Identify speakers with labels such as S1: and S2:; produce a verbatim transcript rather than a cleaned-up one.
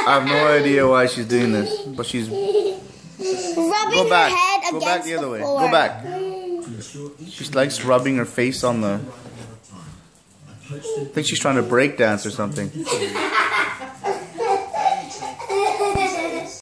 S1: I have no idea why she's doing this, but she's
S2: rubbing
S1: go back.
S2: her head
S1: Go
S2: against
S1: back the other
S2: the
S1: way.
S2: floor.
S1: Go back. She likes rubbing her face on the. I think she's trying to break dance or something.